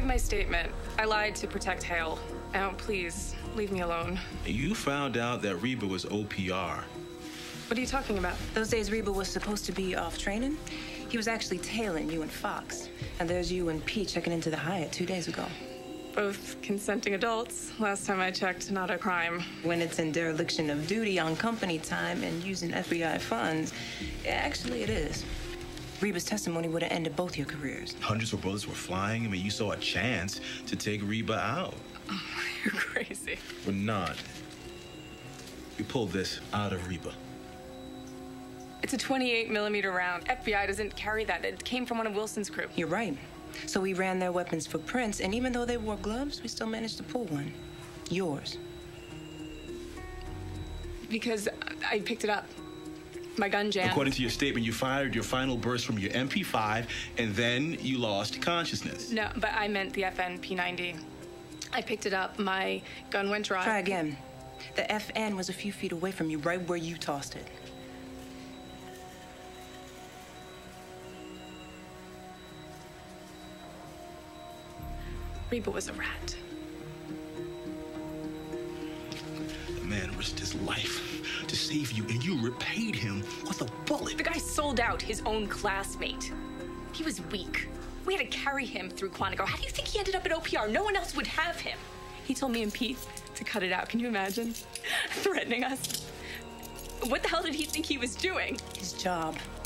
gave my statement. I lied to protect Hale. Now, please, leave me alone. You found out that Reba was OPR. What are you talking about? Those days Reba was supposed to be off training. He was actually tailing you and Fox. And there's you and Pete checking into the Hyatt 2 days ago. Both consenting adults. Last time I checked, not a crime. When it's in dereliction of duty on company time and using FBI funds, actually it is. Reba's testimony would have ended both your careers. Hundreds of bullets were flying. I mean, you saw a chance to take Reba out. Oh, you're crazy. We're not. We pulled this out of Reba. It's a 28mm round. FBI doesn't carry that. It came from one of Wilson's crew. You're right. So we ran their weapons for prints, and even though they wore gloves, we still managed to pull one. Yours. Because I picked it up. My gun jammed. According to your statement, you fired your final burst from your MP5, and then you lost consciousness. No, but I meant the FN P90. I picked it up. My gun went dry. Try again. The FN was a few feet away from you, right where you tossed it. Reba was a rat. The man risked his life to save you, and you repaid him with a bullet. The guy sold out his own classmate. He was weak. We had to carry him through Quantico. How do you think he ended up at OPR? No one else would have him. He told me and Pete to cut it out. Can you imagine? Threatening us. What the hell did he think he was doing? His job.